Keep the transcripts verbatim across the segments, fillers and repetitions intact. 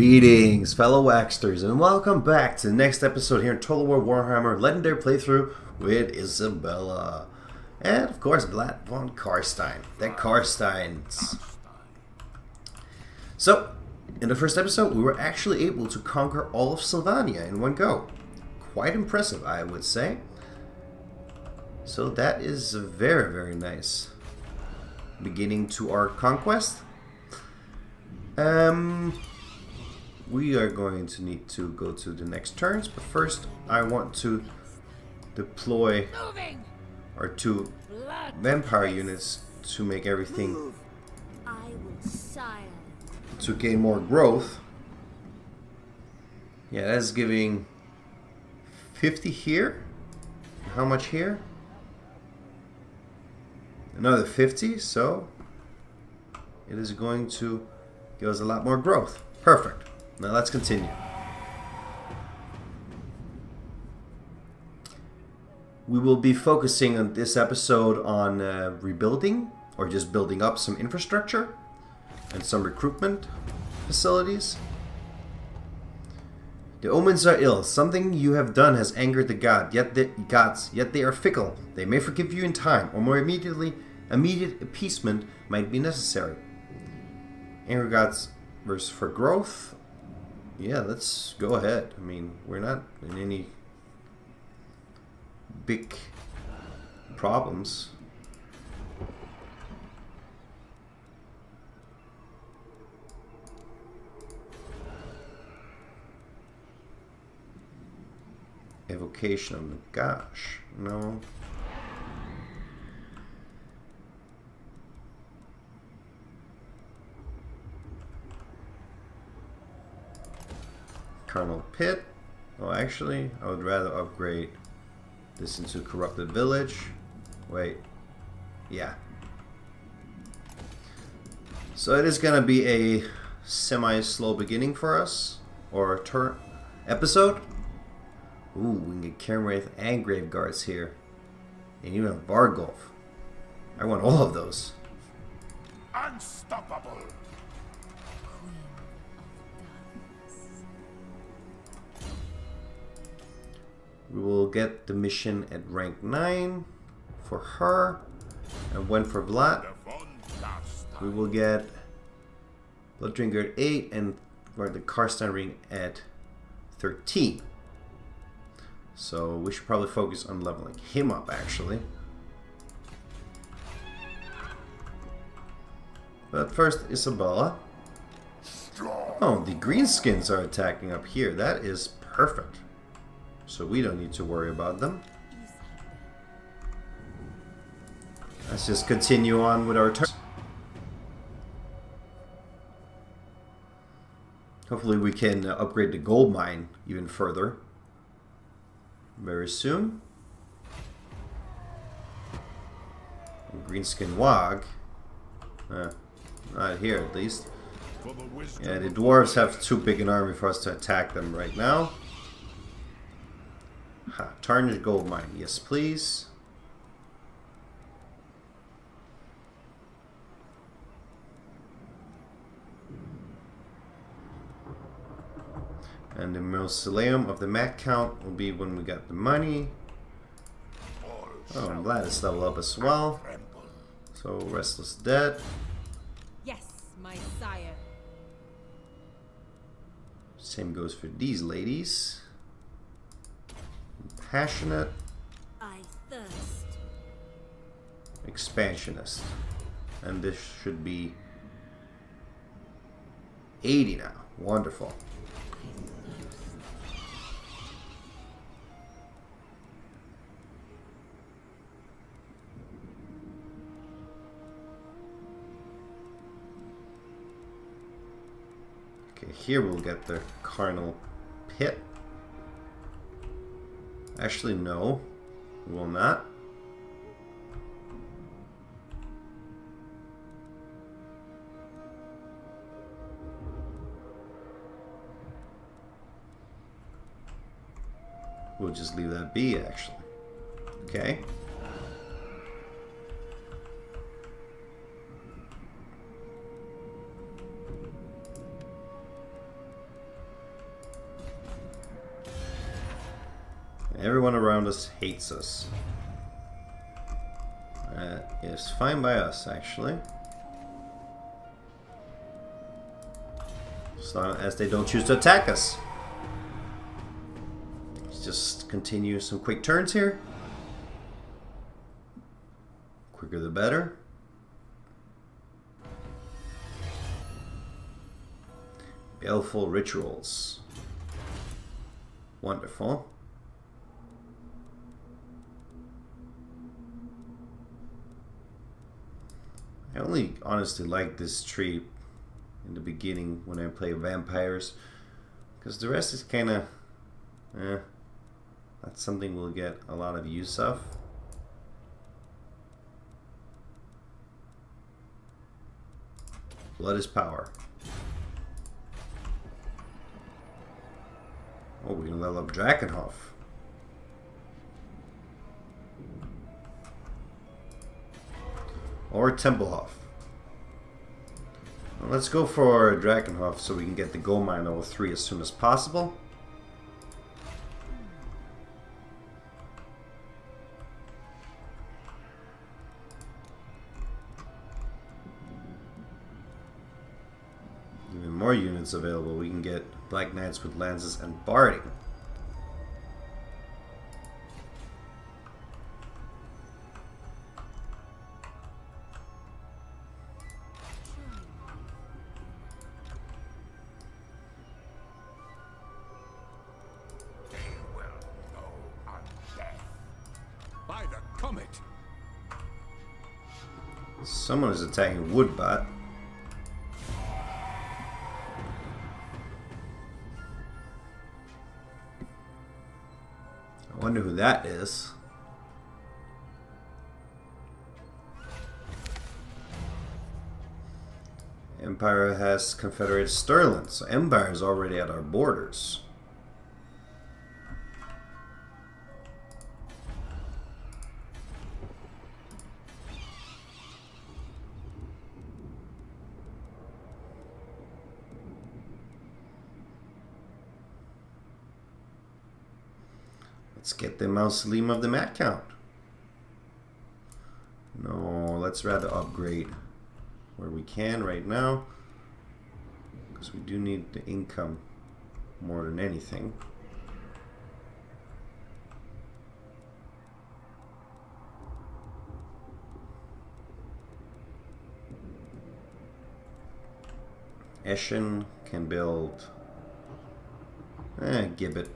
Greetings, fellow Wacksters, and welcome back to the next episode here in Total War Warhammer Legendary playthrough with Isabella. And, of course, Vlad Von Carstein. The Carsteins. So, in the first episode, we were actually able to conquer all of Sylvania in one go. Quite impressive, I would say. So that is very, very nice. Beginning to our conquest. Um... We are going to need to go to the next turns, but first I want to deploy our two vampire units to make everything to gain more growth. Yeah, that's giving fifty here. How much here? Another fifty, so it is going to give us a lot more growth. Perfect. Now let's continue. We will be focusing on this episode on uh, rebuilding or just building up some infrastructure and some recruitment facilities. The omens are ill. Something you have done has angered the god, yet the gods, yet they are fickle. They may forgive you in time, or more immediately, immediate appeasement might be necessary. Anger gods verse for growth. Yeah, let's go ahead. I mean, we're not in any big problems. Evocation of the gosh. No. Carnal Pit. Oh, actually, I would rather upgrade this into Corrupted Village. Wait. Yeah. So it is going to be a semi-slow beginning for us. Or turn episode. Ooh, we can get Cairnwraith and Graveguards here. And even a Bargolf. I want all of those. Unstoppable! We will get the mission at rank nine for her. And when for Vlad, we will get Blood Drinker at eight and or the Carstein ring at thirteen. So we should probably focus on leveling him up actually. But first, Isabella. Oh, the greenskins are attacking up here. That is perfect. So we don't need to worry about them. Let's just continue on with our turn. Hopefully we can uh, upgrade the gold mine even further very soon. Greenskin Wog. Uh, not here at least. Yeah, the dwarves have too big an army for us to attack them right now. Ha, tarnished gold mine, yes please. And the mausoleum of the Mac count will be when we got the money. Oh, I'm glad it's leveled up as well. So Restless Dead. Yes, my sire. Same goes for these ladies. Passionate. I thirst. Expansionist. And this should be eighty now. Wonderful. Okay, here we'll get the Carnal Pit. Actually, no, we will not. We'll just leave that be, actually. Okay. everyone around us hates us. That is fine by us, actually. As long as they don't choose to attack us. Let's just continue some quick turns here. Quicker the better. Baleful rituals. Wonderful. I only honestly like this tree in the beginning when I play vampires, because the rest is kind of eh, that's something we'll get a lot of use of. Blood is power. Oh, we can level up Drakenhof. Or Templehof. Well, let's go for Drakenhof so we can get the gold mine level three as soon as possible. Even more units available. We can get Black Knights with lances and barding. Someone is attacking Woodbot. I wonder who that is. Empire has confederated Stirland, so Empire is already at our borders. Let's get the mausoleum of the Mad Count. No, let's rather upgrade where we can right now, because we do need the income more than anything. Eshin can build eh, Gibbet.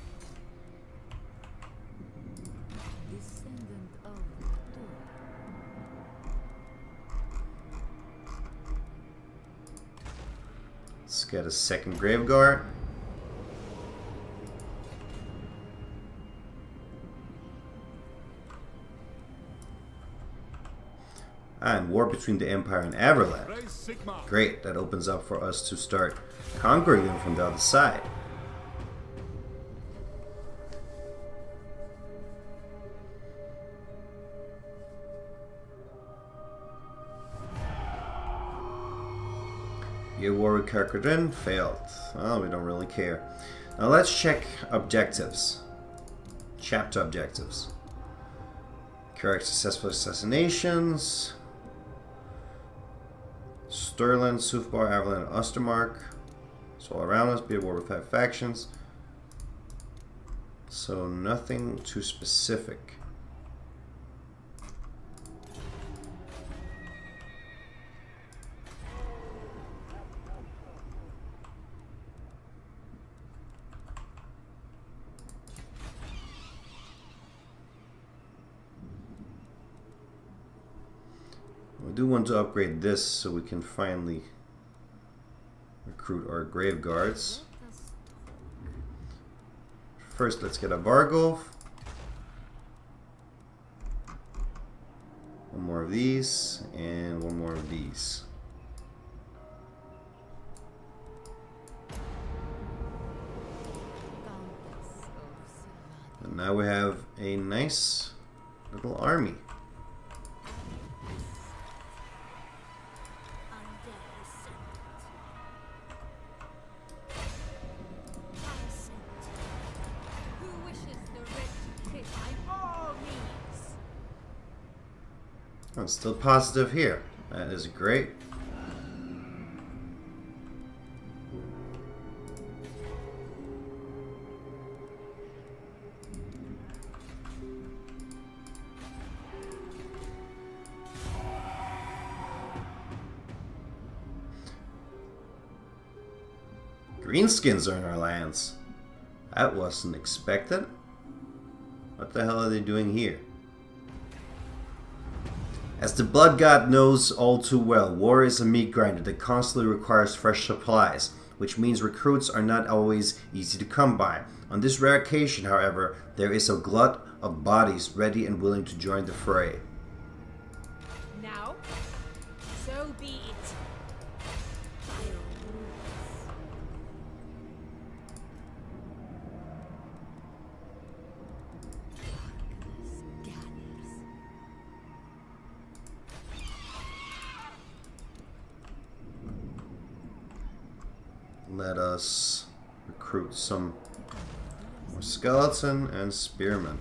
Let's get a second Graveguard. And war between the Empire and Everland. Great, that opens up for us to start conquering them from the other side. Your war with Karkadrin failed. Oh, we don't really care. Now let's check objectives. Chapter objectives. Correct successful assassinations. Stirland, Sufbar, Avalon, and Ostermark. So all around us, be a war with five factions. So nothing too specific. We do want to upgrade this so we can finally recruit our grave guards. First, let's get a Vargolf. One more of these, and one more of these. And now we have a nice little army. I'm still positive here. That is great. Greenskins are in our lands. That wasn't expected. What the hell are they doing here? As the Blood God knows all too well, war is a meat grinder that constantly requires fresh supplies, which means recruits are not always easy to come by. On this rare occasion, however, there is a glut of bodies ready and willing to join the fray. Now, so be it. Let us recruit some more skeleton and spearmen.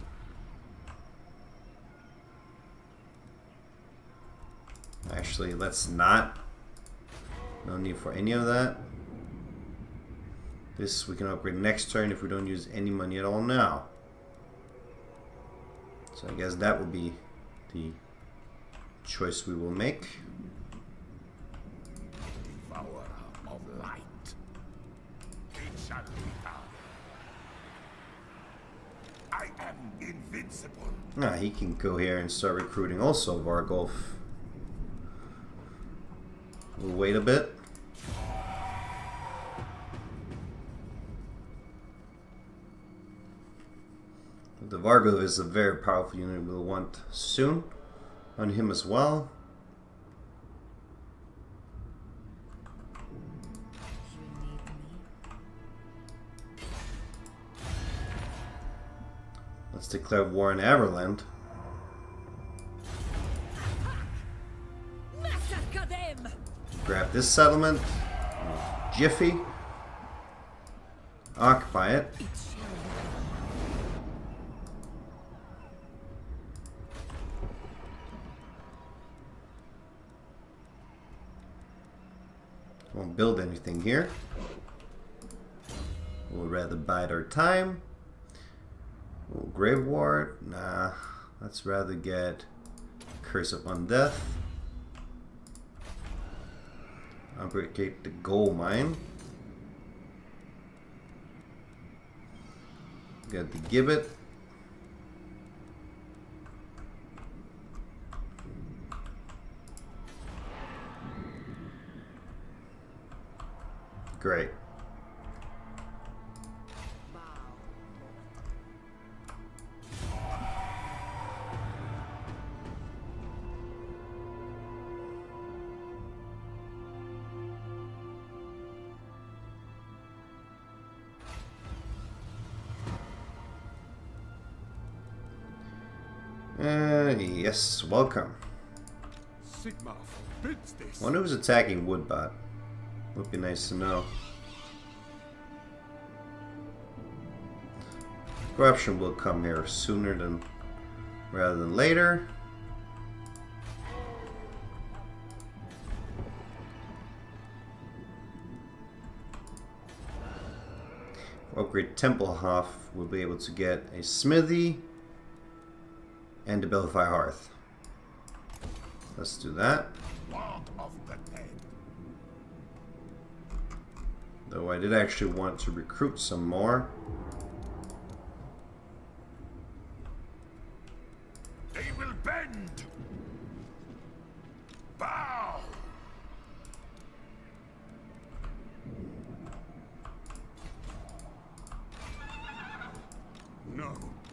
Actually, let's not. No need for any of that. This we can upgrade next turn if we don't use any money at all now. So I guess that will be the choice we will make. Ah, he can go here and start recruiting also, Vargolf. We'll wait a bit. The Vargolf is a very powerful unit we'll want soon on him as well. Let's declare war in Everland. Grab this settlement. Jiffy. Occupy it. Won't build anything here. We'll rather bide our time. Ooh, Grave Ward? Nah. Let's rather get Curse of Undeath. Upgrade the gold mine. Got the Gibbet. Great. Uh, yes, welcome. Sigma forbids this. Wonder who's attacking Woodbot. Would be nice to know. Corruption will come here sooner than rather than later. Upgrade Templehof, we'll be able to get a smithy and a Belify Hearth. Let's do that. Though I did actually want to recruit some more. They will bend. Bow. No.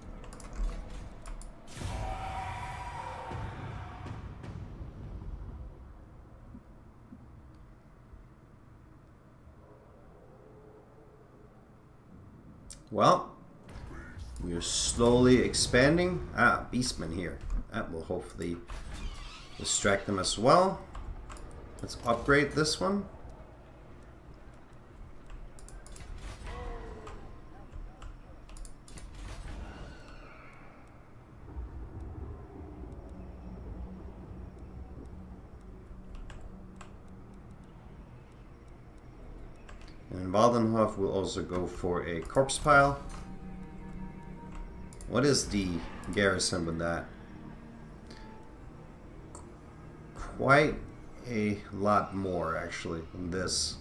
Well, we are slowly expanding. Ah, Beastmen here. That will hopefully distract them as well. Let's upgrade this one. And Waldenhof will also go for a corpse pile. What is the garrison with that? Quite a lot more actually than this.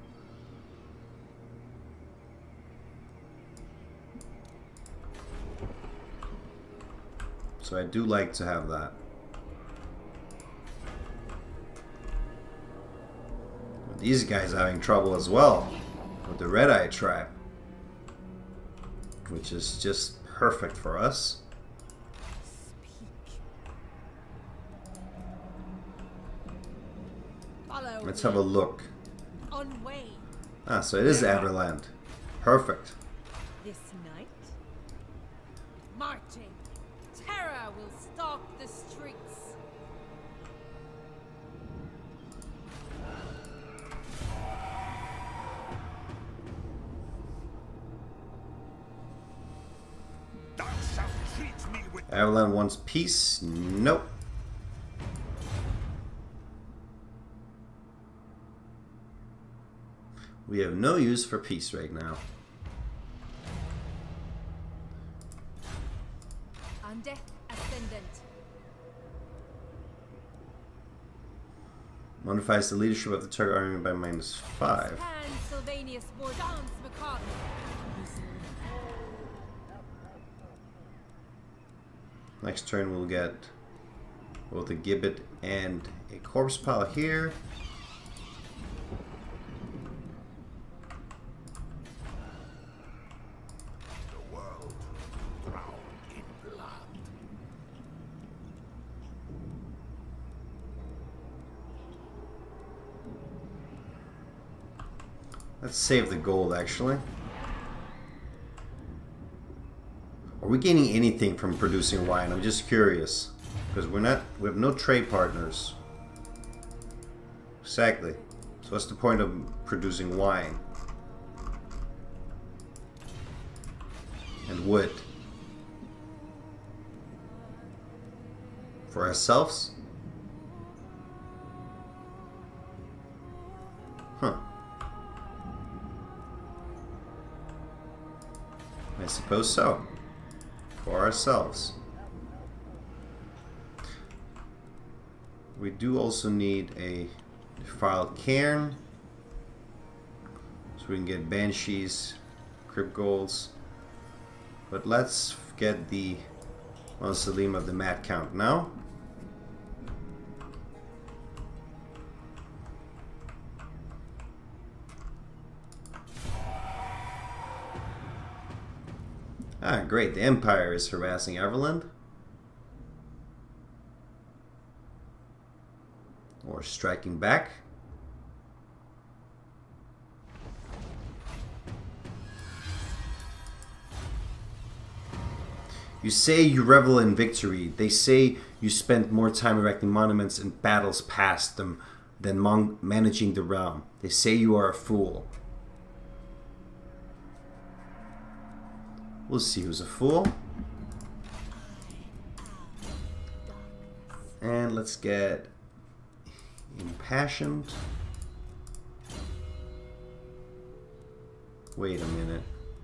So I do like to have that. These guys are having trouble as well with the Red Eye tribe, which is just perfect for us. Follow Let's me. have a look. On way. Ah, so it is Everland. Perfect. This night, marching, terror will stalk the streets. Thou shalt treat me with Everland wants peace? Nope. We have no use for peace right now. Undeath ascendant. Modifies the leadership of the target army by minus five. Pan Sylvanus Mordans Macabre. Next turn we'll get both a gibbet and a corpse pile here. the world drowned in blood. Let's save the gold actually. Are we gaining anything from producing wine? I'm just curious. Because we're not, we have no trade partners. Exactly. So what's the point of producing wine? And wood. For ourselves? Huh. I suppose so. For ourselves. We do also need a defiled cairn, so we can get banshes, crypt golds. But let's get the mausoleum of the Mad Count now. Ah, great. The Empire is harassing Everland. Or striking back. You say you revel in victory. They say you spent more time erecting monuments in battles past them than mon managing the realm. They say you are a fool. We'll see who's a fool. And let's get impassioned. Wait a minute.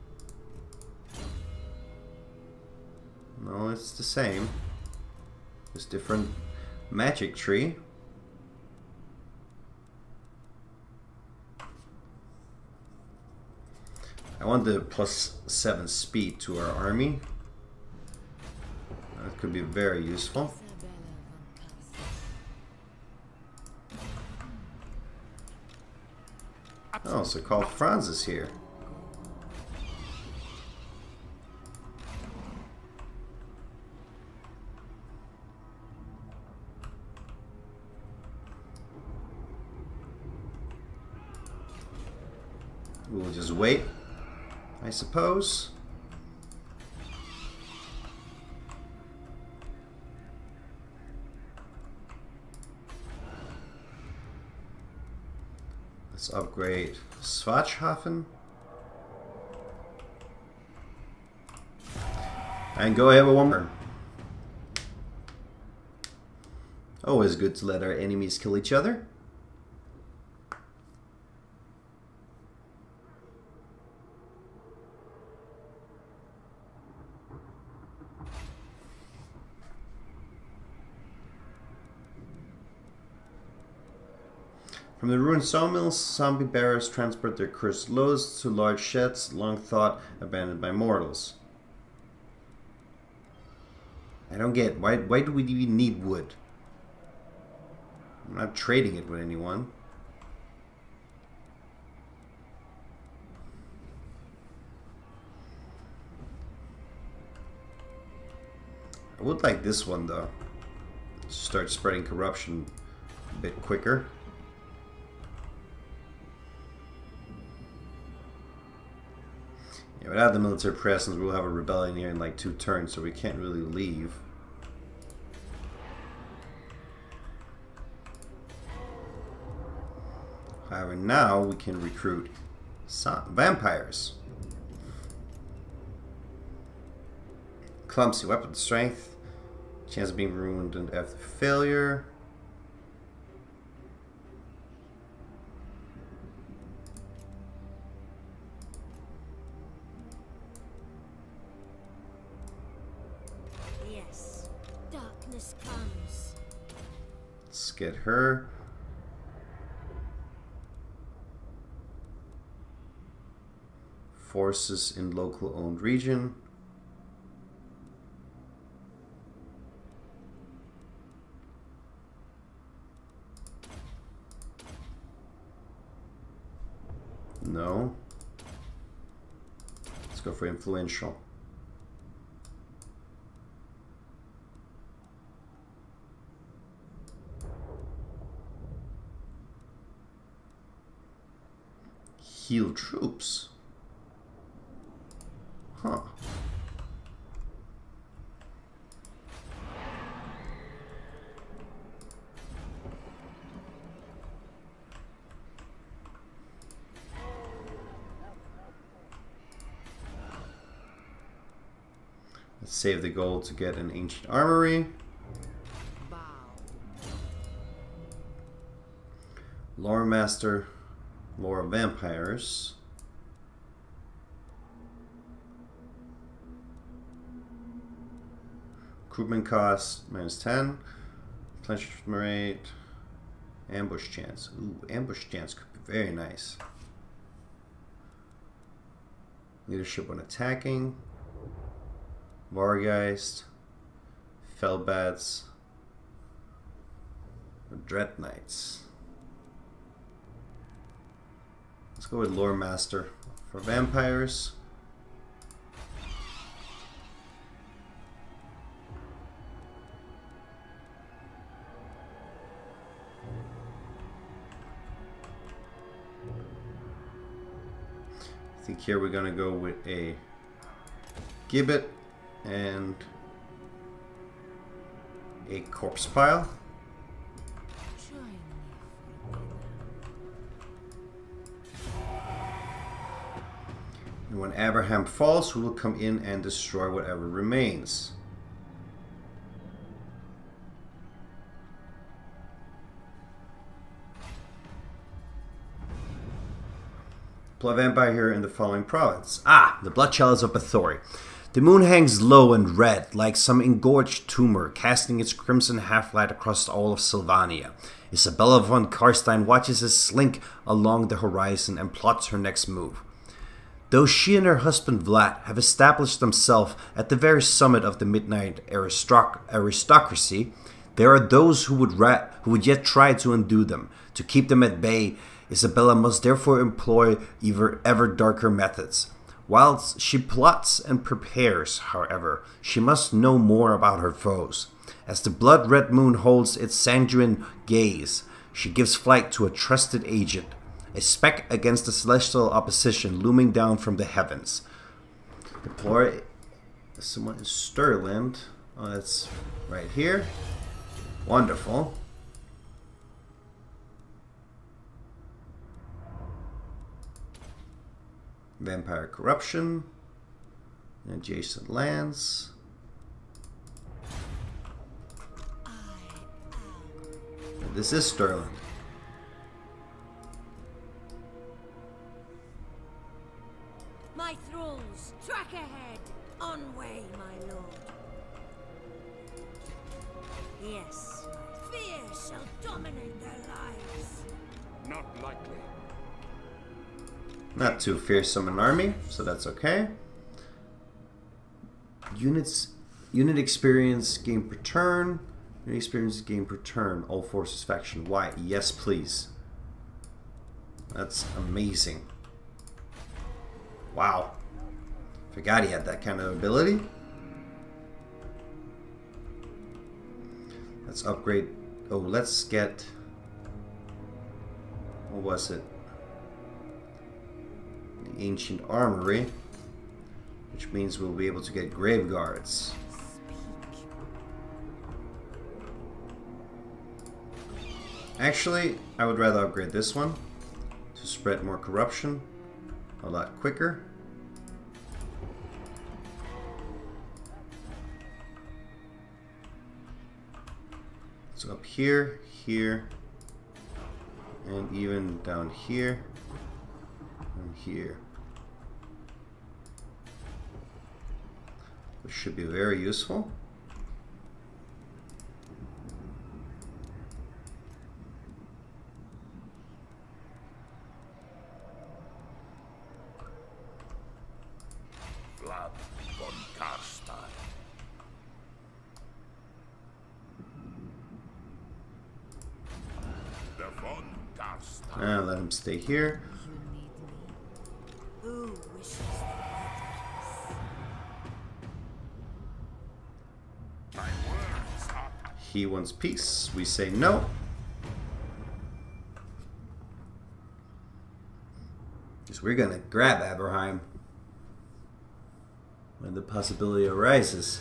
No, it's the same. Just different magic tree. I want the plus seven speed to our army. That could be very useful. Oh, so Carl Franz is here. We'll just wait, I suppose. Let's upgrade Schwarzhafen. And go ahead with one more. Always good to let our enemies kill each other. From the ruined sawmills, zombie bearers transport their cursed loads to large sheds, long thought abandoned by mortals. I don't get why. Why do we even need wood? I'm not trading it with anyone. I would like this one though. Start spreading corruption a bit quicker. Yeah, without the military presence, we'll have a rebellion here in like two turns, so we can't really leave. However, now we can recruit vampires. Clumsy weapon strength. Chance of being ruined and after failure. Yes, darkness comes. Let's get her. Forces in local owned region. No. Let's go for influential. Heal troops. Huh. Let's save the gold to get an ancient armory. Bow. Lore master, lore of vampires. Recruitment cost minus ten. Replenishment rate. Ambush chance. Ooh, ambush chance could be very nice. Leadership when attacking. Wargeist. Fellbats. Dread Knights. Let's go with Lore Master for vampires. I think here we're gonna go with a gibbet and a corpse pile. And when Abraham falls, we will come in and destroy whatever remains. Blood vampire here in the following province. Ah, the blood chalice of Bathory. The moon hangs low and red, like some engorged tumor, casting its crimson half-light across all of Sylvania. Isabella Von Carstein watches it slink along the horizon and plots her next move. Though she and her husband Vlad have established themselves at the very summit of the midnight aristoc aristocracy, there are those who would, ra who would yet try to undo them. To keep them at bay, Isabella must therefore employ ever, ever darker methods. Whilst she plots and prepares, however, she must know more about her foes. As the blood-red moon holds its sanguine gaze, she gives flight to a trusted agent, a speck against the celestial opposition looming down from the heavens. Deploy someone in Stirland. Oh, that's right here. Wonderful. Vampire corruption. Adjacent lands. And this is Stirland. My thralls, track ahead. On way, my lord. Yes, fear shall dominate their lives. Not likely. Not too fearsome an army, so that's okay. Units, unit experience gain per turn. Unit experience gain per turn. All forces faction. Why? Yes, please. That's amazing. Wow. Forgot he had that kind of ability. Let's upgrade. Oh, let's get. What was it? The Ancient Armory. Which means we'll be able to get grave guards. Actually, I would rather upgrade this one to spread more corruption a lot quicker. So up here, here, and even down here and here. Which should be very useful. Vlad Von Carstein. The Von Carstein. Ah, let him stay here. Who wishes the retakes? My words are He wants peace. We say no. Because we're gonna grab Aberheim when the possibility arises.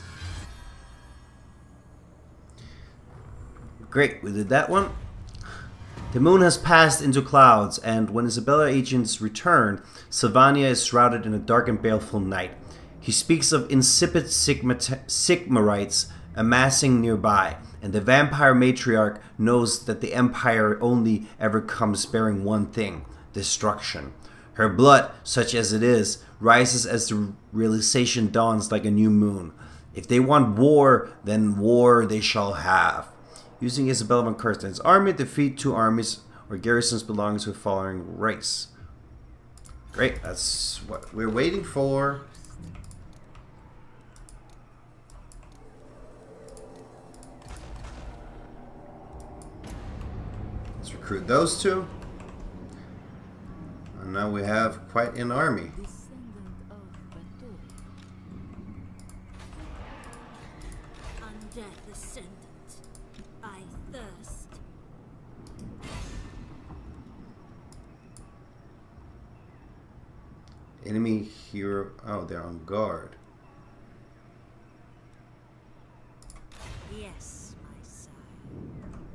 Great, we did that one. The moon has passed into clouds, and when Isabella agents return, Sylvania is shrouded in a dark and baleful night. He speaks of insipid Sigma Sigmarites amassing nearby, and the vampire matriarch knows that the Empire only ever comes bearing one thing: destruction. Her blood, such as it is, rises as the realization dawns like a new moon. If they want war, then war they shall have. Using Isabella Von Carstein's army, defeat two armies or garrisons belonging to the following race. Great, that's what we're waiting for. Let's recruit those two. And now we have quite an army. Undeath ascendant. I thirst. Enemy hero. Oh, they're on guard. Yes, my sire.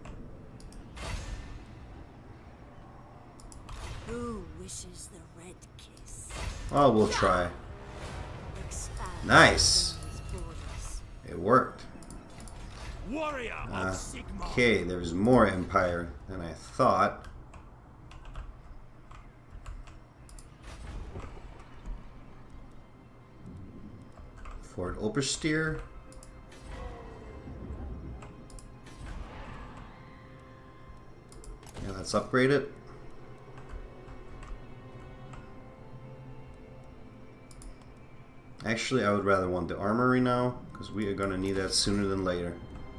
Who wishes the red kiss? Oh, we'll try. Expand Nice. these borders. It worked. warrior Uh, of Sigma. okay, there's more Empire than I thought. Fort Oberstier. Yeah, let's upgrade it. Actually, I would rather want the armory now, because we are going to need that sooner than later.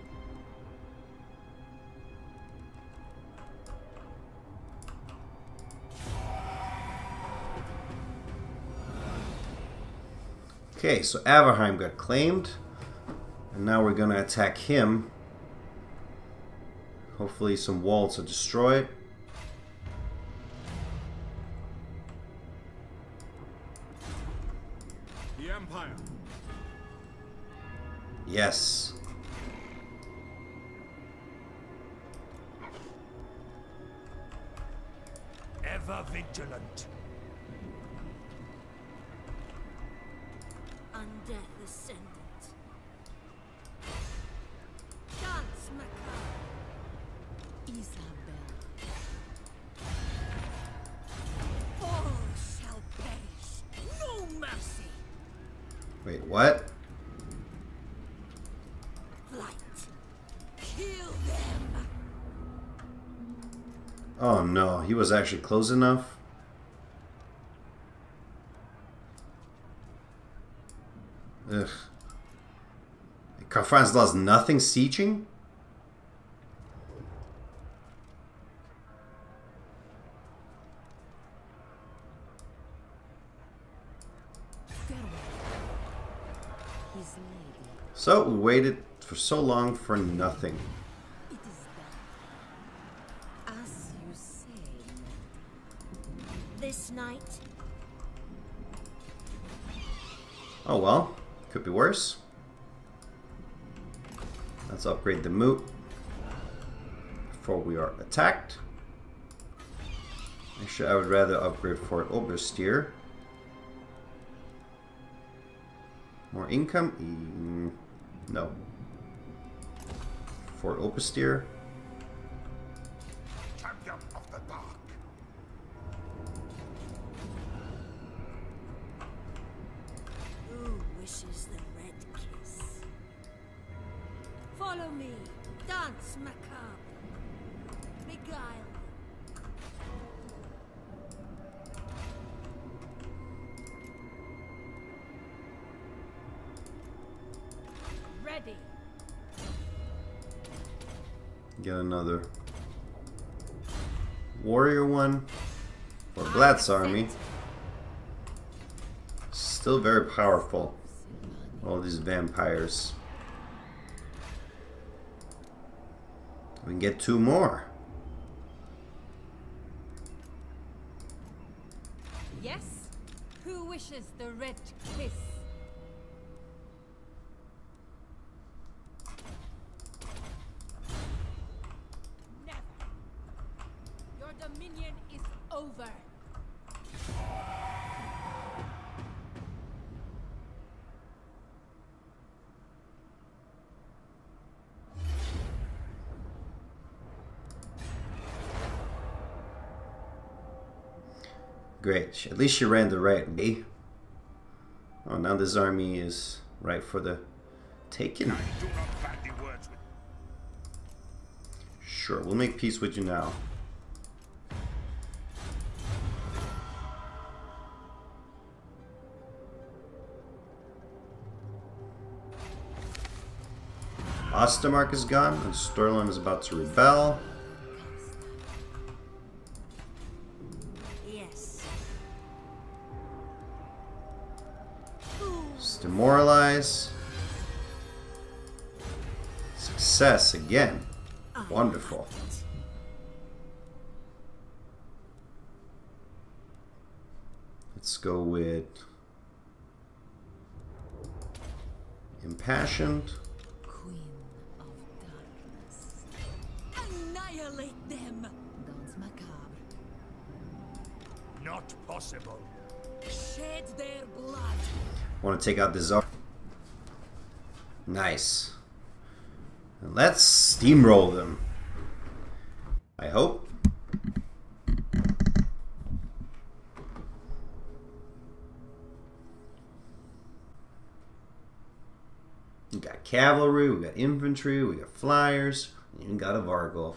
Okay, so Aberheim got claimed, and now we're going to attack him. Hopefully some walls are destroyed. The Empire. Yes. Ever vigilant. Undeath ascendant. Dance macabre. Isabella. All shall perish. No mercy. Wait, what? Flight. Kill them. Oh no, he was actually close enough. Ugh. France does nothing sieging? So we waited for so long for nothing. It is done. As you say. This night. Oh well, could be worse. Let's upgrade the moot before we are attacked. Actually, I would rather upgrade Fort Oberstier. More income? Mm, no. Fort Oberstier. Champion of the dark. Who wishes the red kiss? Follow me. Dance macabre. Beguile. Ready. Get another warrior one for Vlad's army. Still very powerful. All these vampires. We can get two more. Yes? Who wishes the red kiss? Never. Your dominion is over. Great. At least she ran the right way. Oh, now this army is right for the taking. I do not bandy words with Sure, we'll make peace with you now. Ostermark is gone, and Sturlin is about to rebel. Yes. Let's demoralize. Success again. Wonderful. Let's go with Impassioned. Queen of darkness. Annihilate them. Dance macabre. not possible. Shed their blood. Want to take out this army. Nice. Let's steamroll them. I hope. We got cavalry, we got infantry, we got flyers, and even got a Vargolf.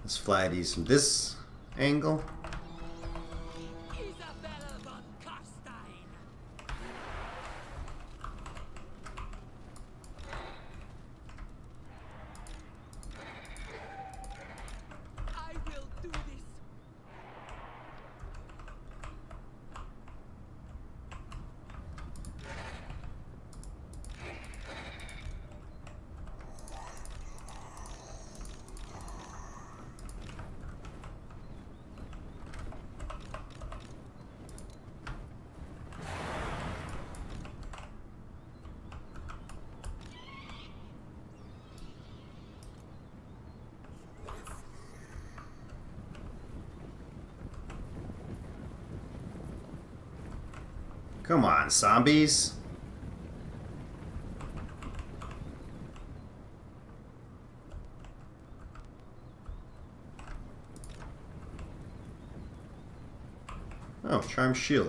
Let's fly these from this angle. Isabella Von Carstein. I will do this. Come on, zombies. Oh, charm shield.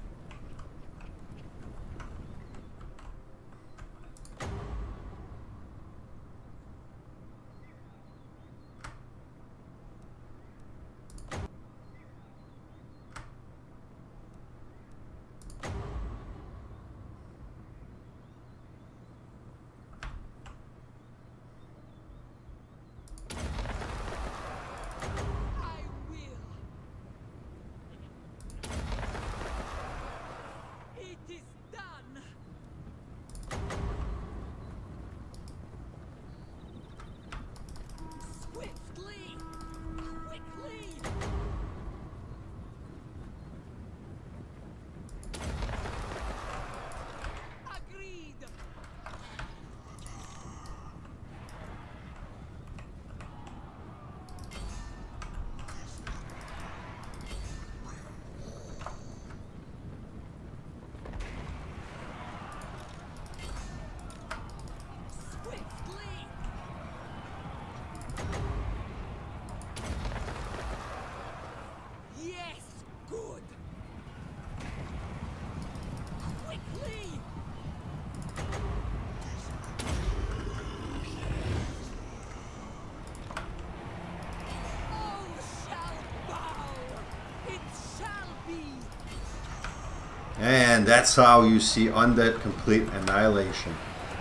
And that's how you see undead complete annihilation.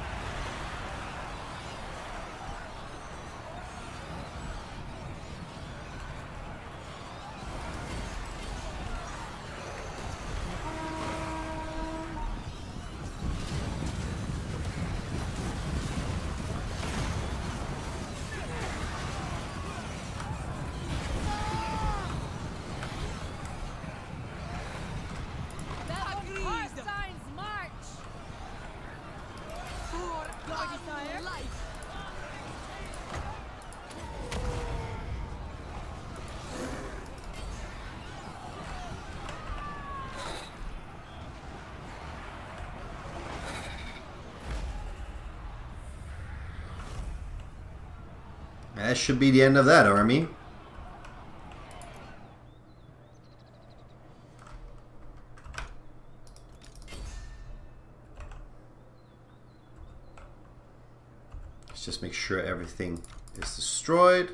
That should be the end of that army. Let's just make sure everything is destroyed.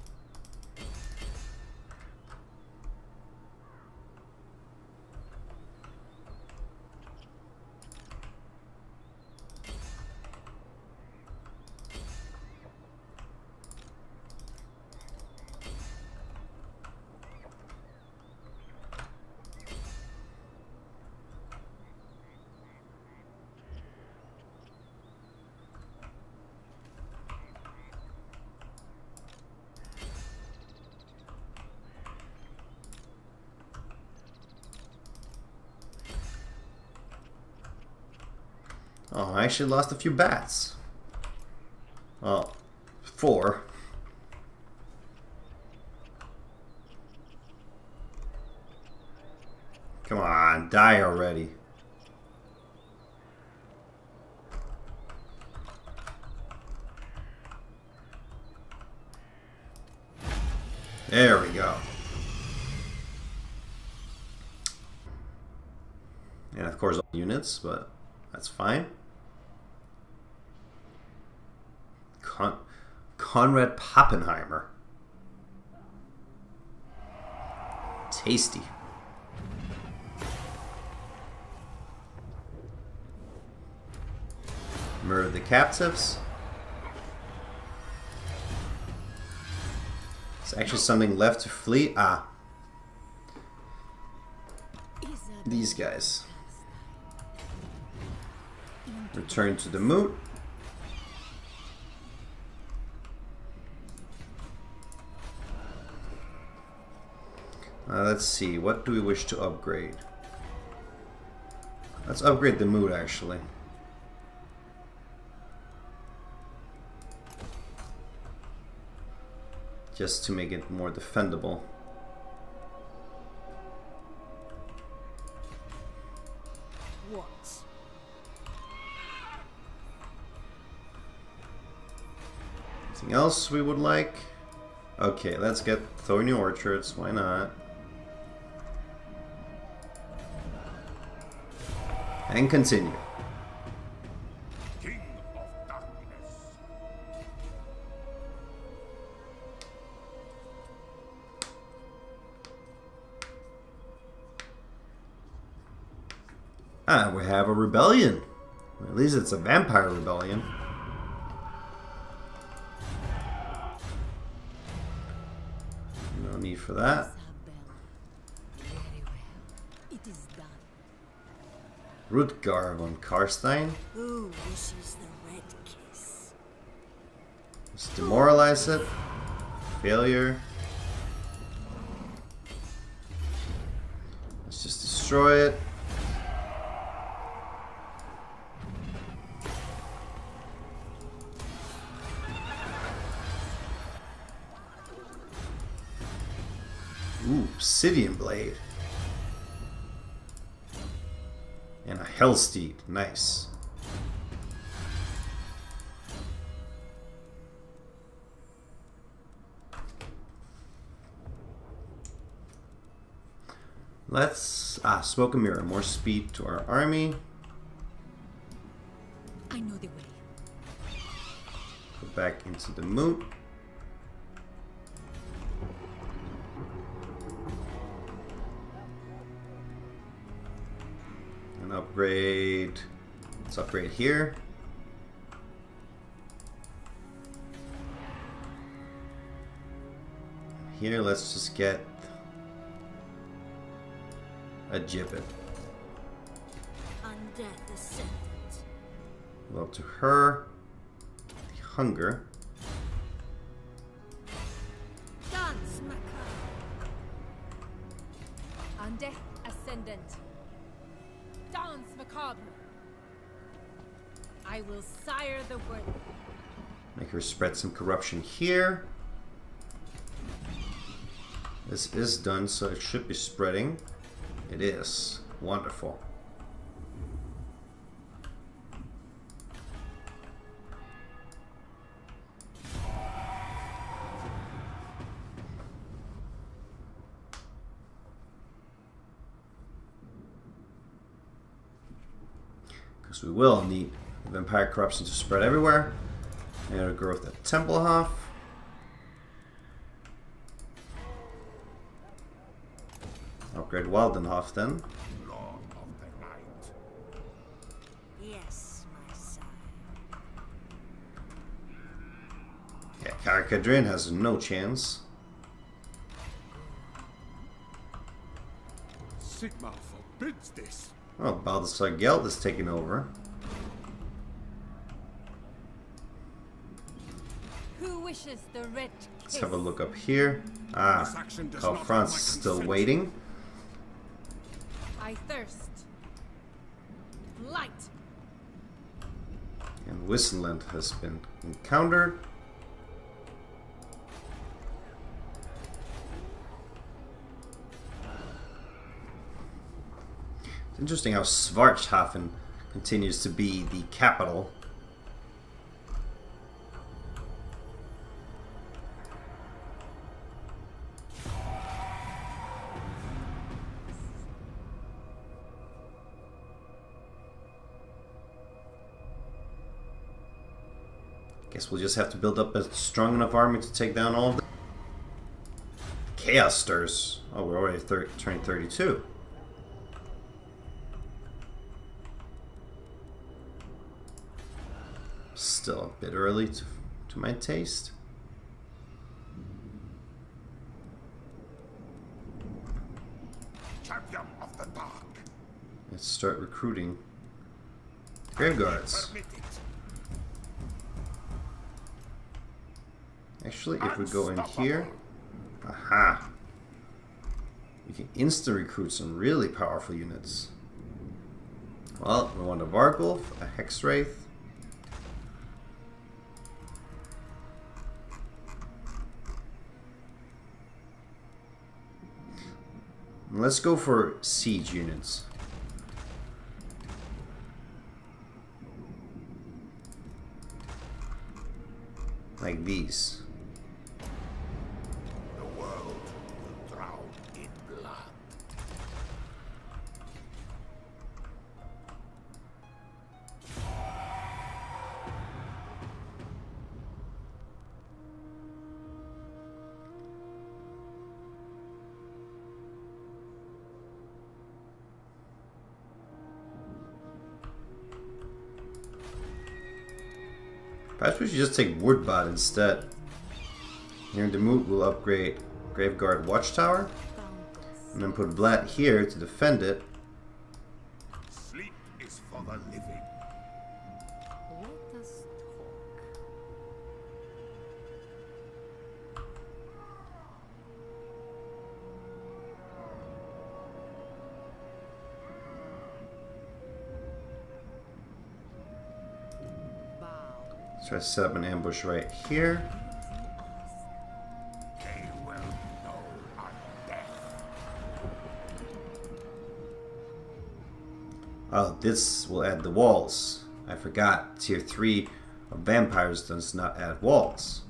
Oh, I actually lost a few bats. Well, four. Come on, die already. There we go. And of course, all units, but that's fine. Con Conrad Pappenheimer. Tasty. Murder the captives. There's actually something left to flee. Ah. These guys. Return to the moot. Uh, let's see, what do we wish to upgrade? Let's upgrade the mood actually. Just to make it more defendable. What? Anything else we would like? Okay, let's get Thorny Orchards, why not? And continue. King of darkness. Ah, we have a rebellion. At least it's a vampire rebellion. No need for that. Very well. It is done. Isabella Von Carstein. Who wishes the red kiss? Let's demoralize it. Failure. Let's just destroy it. Ooh, Obsidian Blade. And a Hellsteed. Nice. Let's... Ah, Smoke and Mirror. More speed to our army. I know the way. Go back into the moot. And upgrade. Let's upgrade here. Here, let's just get a gibbet. Undeath ascendant. Well, to her, the hunger. Dance macabre. Undeath ascendant. Dance macabre. I will sire the word. Make her spread some corruption here. This is done, so it should be spreading. It is. Wonderful. Because we will need vampire corruption to spread everywhere. And a growth at Templehof. Upgrade Waldenhof then. Lord of the night. Yes, my son. Yeah, Carcadrin has no chance. Sigma forbids this. Oh, Balthasar Geld is taking over. Who wishes the red kiss? Let's have a look up here. Ah, This action does Carl not have Franz my is still consent. waiting. I thirst. Light. And Whistleland has been encountered. It's interesting how Schwarzhafen continues to be the capital. Guess we'll just have to build up a strong enough army to take down all of them. Chaosters. Oh, we're already thir turning thirty-two. Still a bit early to, to my taste. Champion of the dark. Let's start recruiting grave guards. Permit it. Actually, if we go in here, aha, we can instant recruit some really powerful units. Well, we want a Vargulf, a Hex Wraith. Let's go for siege units. Like these. The world will drown in blood. Perhaps we should just take Woodbot instead. Here in the mood, we'll upgrade Graveguard Watchtower. And then put Vlad here to defend it. Sleep is for the living. Let us talk. Let's try to set up an ambush right here. They will know undeath. Oh, this will add the walls. I forgot. Tier three of vampires does not add walls.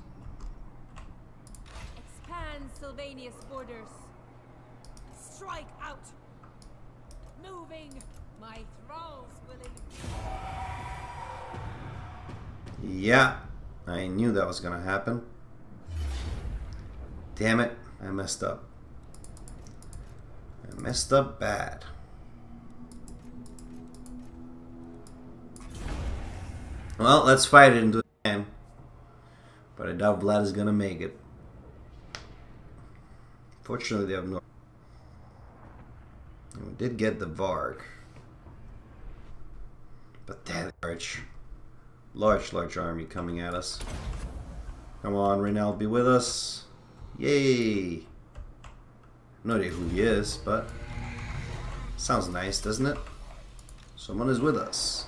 Expand Sylvania's borders. Strike out. Moving. My thralls will invade. Yeah, I knew that was gonna happen. Damn it, I messed up. I messed up bad. Well, let's fight it into the game. But I doubt Vlad is gonna make it. Fortunately, they have no. And we did get the Varg. But that large, large, large army coming at us. Come on, Reynald, be with us. Yay! No idea who he is, but sounds nice, doesn't it? Someone is with us.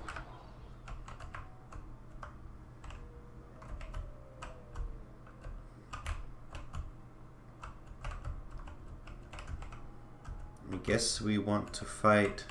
I guess we want to fight.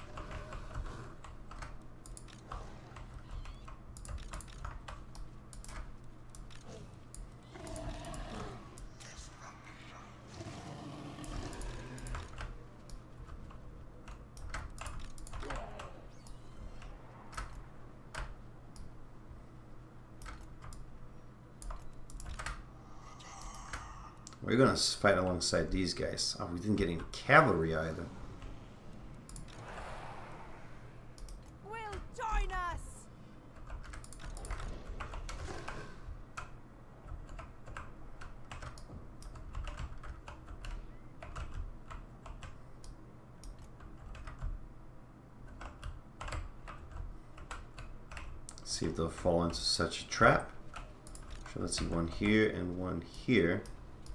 We're gonna fight alongside these guys. Oh, we didn't get any cavalry either. Will join us. See if they'll fall into such a trap. So let's see, one here and one here.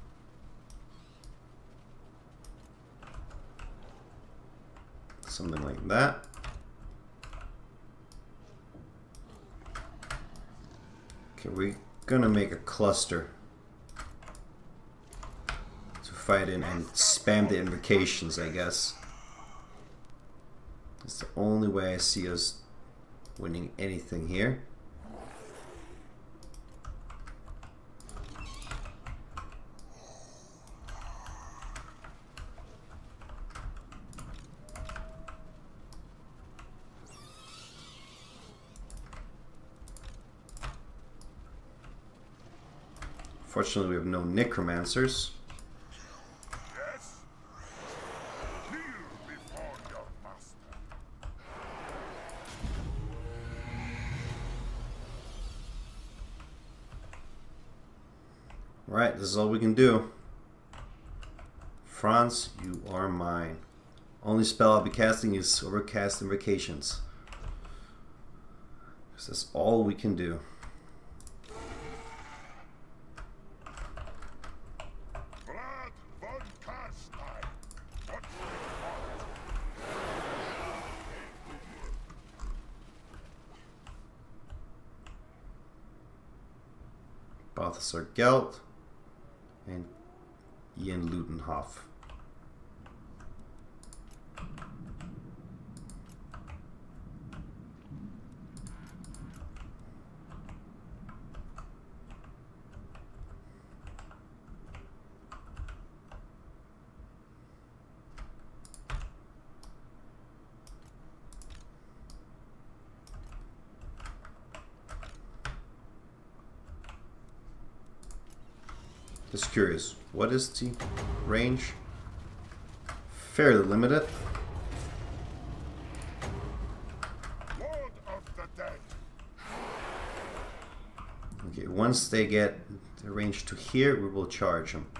Something like that. Okay, we're gonna make a cluster to fight in and spam the invocations, I guess. It's the only way I see us winning anything here. Fortunately, we have no necromancers. Right, this is all we can do. France, you are mine. Only spell I'll be casting is Overcast Invocations. This is all we can do. Vlad Von Carstein. What Balthasar Gelt and Ian Lutenhoff. Just curious, what is the range? Fairly limited. Lord of the Dead. Okay, once they get the range to here, we will charge them.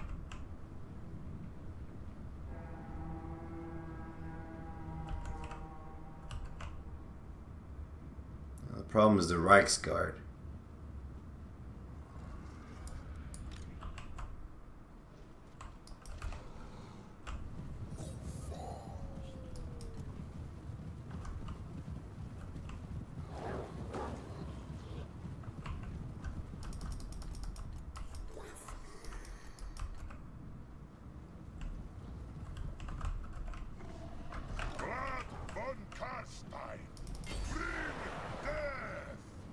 The problem is the Reichsguard. Vlad Von Carstein. Bring death.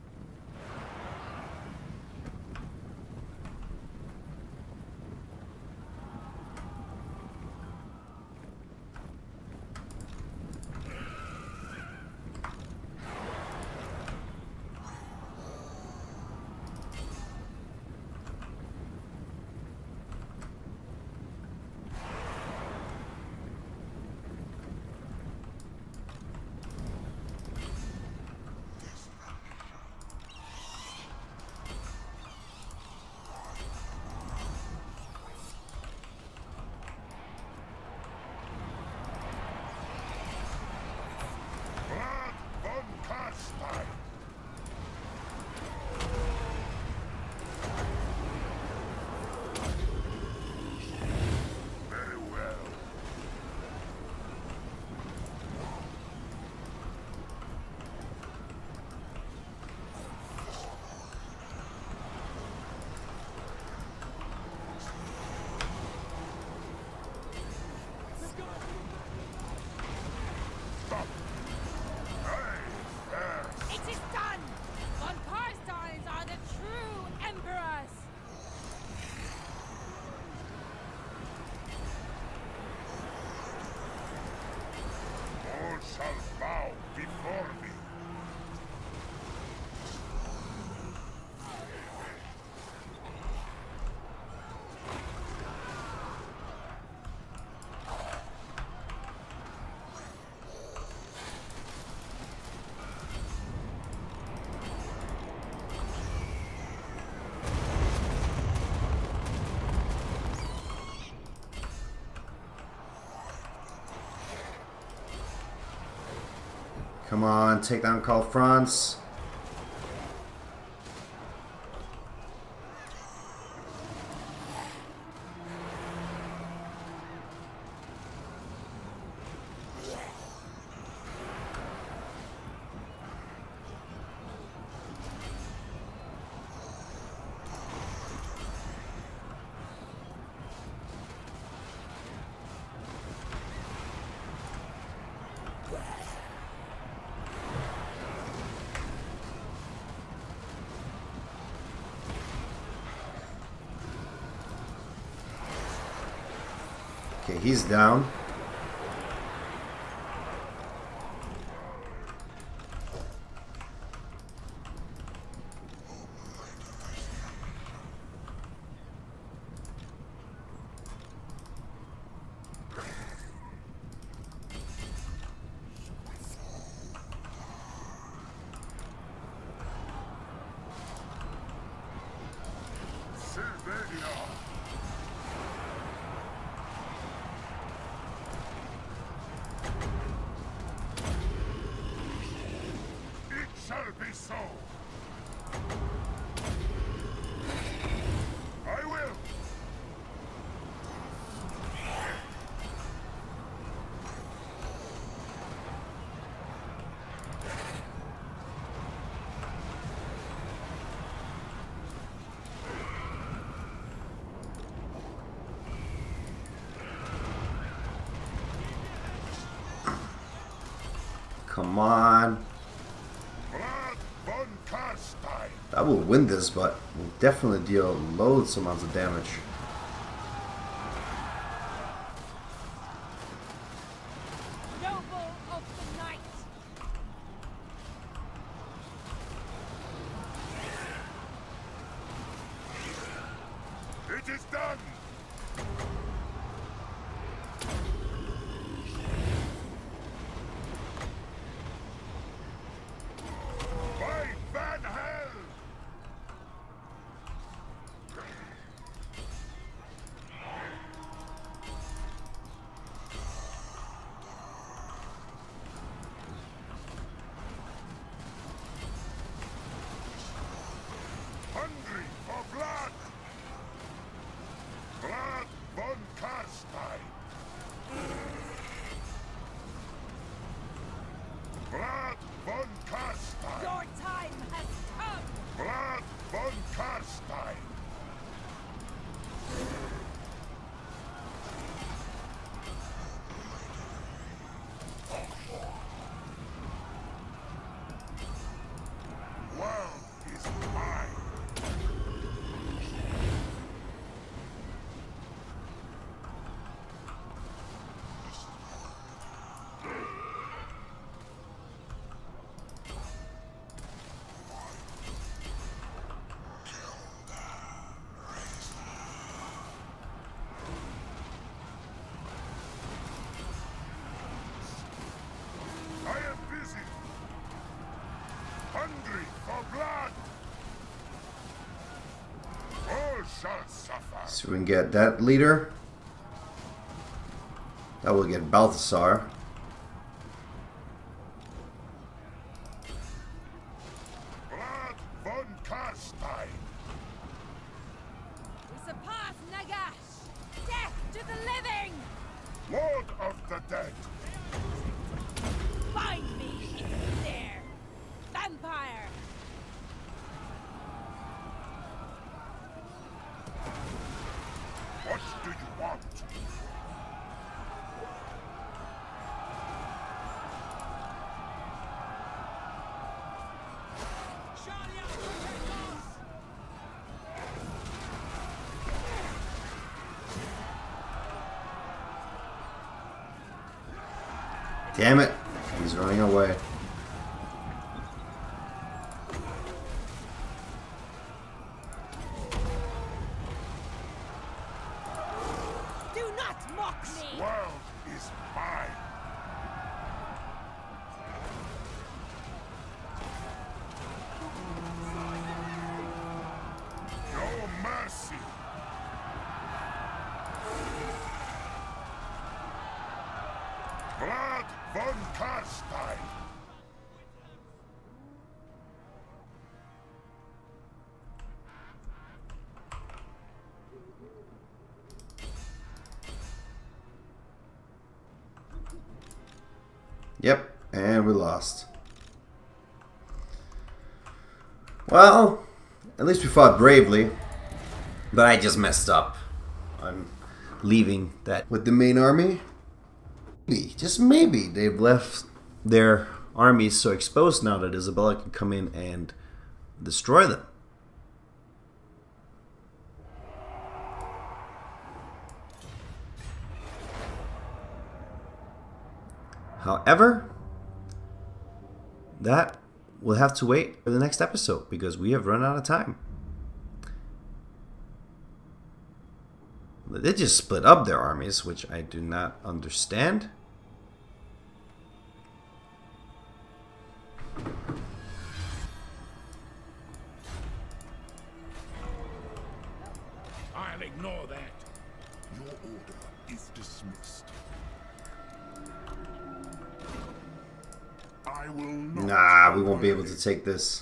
Vlad Von Carstein. Very well. Stop. Hey, there. It is done! Von Carsteins are the true emperors! All shall bow before me. Come on, take down Karl Franz. Okay, he's down. Sylvania. be so. I will. Come on. Vlad Von Carstein. I will win this, but will definitely deal loads amounts of damage. Noble of the night. It is done. By Van Hell. Hungry for blood. Vlad Von Carstein. Vlad Von Carstein. Your time has come. Vlad Von Carstein. World is mine. I am busy. Hungry for blood. All shall suffer. So we can get that leader. That will get Balthasar. Vlad Von Carstein. We surpass Nagash. Death to the living. Lord of the dead. Find me if you dare. Vampire. What do you want? Damn it. He's running away. Do not mock me. World is mine. No mercy. Vlad Von Carstein. Yep, and we lost. Well, at least we fought bravely. But I just messed up. I'm leaving that with the main army. Maybe, just maybe, they've left their armies so exposed now that Isabella can come in and destroy them. However, that will have to wait for the next episode because we have run out of time. They just split up their armies, which I do not understand. I'll ignore that. Your order is dismissed. I will not. Nah, we won't be able to take this.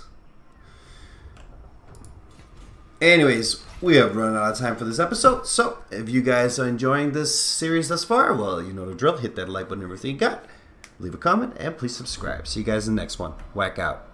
Anyways, we have run out of time for this episode. So, if you guys are enjoying this series thus far, well, you know the drill. Hit that like button, everything you got. Leave a comment, and please subscribe. See you guys in the next one. Whack out.